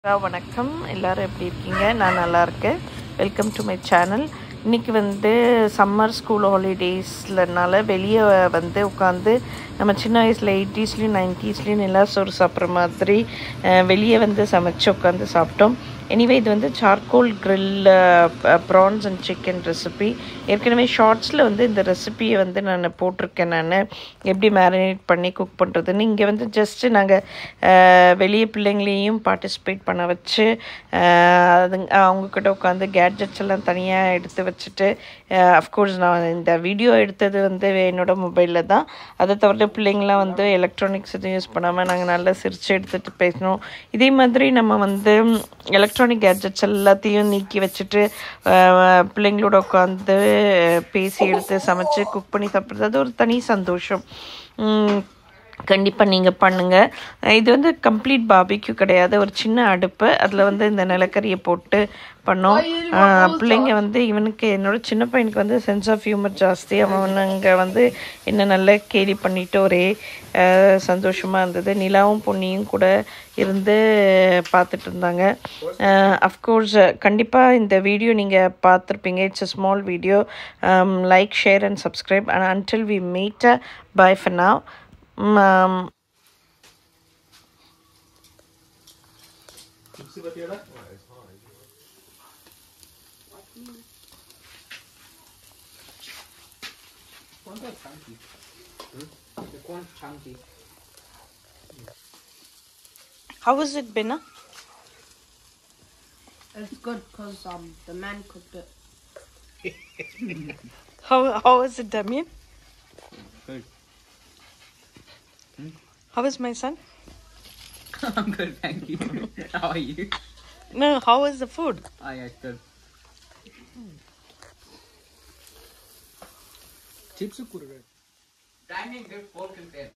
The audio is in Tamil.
வணக்கம் எல்லாரும் எப்படி இருக்கீங்க? நான் நல்லா இருக்கேன். Welcome to my channel. இன்றைக்கி சம்மர் ஸ்கூல் ஹாலிடேஸ்லனால வெளியே உட்காந்து நம்ம சின்ன வயசில் 80ஸ்லேயும் 90ஸ்லேயும் நல்லா சோறு சாப்பிட்ற மாதிரி வெளியே சமைச்சு உட்காந்து சாப்பிட்டோம். எனிவே இது charcoal grill prawns and chicken recipe. ஏற்கனவே ஷார்ட்ஸில் இந்த ரெசிபியை நான் போட்டிருக்கேன். நான் எப்படி மேரினேட் பண்ணி குக் பண்ணுறதுன்னு. இங்கே ஜஸ்ட்டு நாங்கள் வெளியே பிள்ளைங்களையும் பார்ட்டிசிபேட் பண்ண வச்சு அவங்கக்கிட்ட உட்காந்து கேட்ஜெட்ஸ் எல்லாம் தனியாக எடுத்து வச்சுட்டு, அஃப்கோர்ஸ் நான் இந்த வீடியோ எடுத்தது என்னோடய மொபைலில் தான். அதை தவிர பிள்ளைங்களாம் எலக்ட்ரானிக்ஸ் எதுவும் யூஸ் பண்ணாமல் நாங்கள் நல்லா சிரித்து எடுத்துகிட்டு பேசணும். இதே மாதிரி நம்ம எலக்ட்ரானிக் கேட்ஜெட்ஸ் எல்லாத்தையும் நீக்கி வச்சுட்டு பிள்ளைங்களோட உட்காந்து பேசி எடுத்து சமைச்சு குக் பண்ணி சாப்பிட்றது அது ஒரு தனி சந்தோஷம். கண்டிப்பாக நீங்கள் பண்ணுங்கள். இது கம்ப்ளீட் பார்பிக்யூ கிடையாது, ஒரு சின்ன அடுப்பு. அதில் இந்த நிலக்கரியை போட்டு பண்ணோம். பிள்ளைங்க இவனுக்கு என்னோட சின்ன பையனுக்கு சென்ஸ் ஆஃப் ஹியூமர் ஜாஸ்தி. அவனுங்க என்ன நல்லா கேலி பண்ணிட்டு ஒரே சந்தோஷமாக இருந்தது. நிலாவும் பொன்னியும் கூட இருந்து பார்த்துட்டு இருந்தாங்க. அஃப்கோர்ஸ் கண்டிப்பாக இந்த வீடியோ நீங்கள் பார்த்துருப்பீங்க. It's a small video. Like, share and subscribe. And until we meet, bye for now. How was it, Bina? It's good because the man cooked it. How was it, Damien? Good. How is my son? I'm good, thank you. How are you? No, how was the food? Oh yeah, good. Chips are good. Dining good, 4 to 10.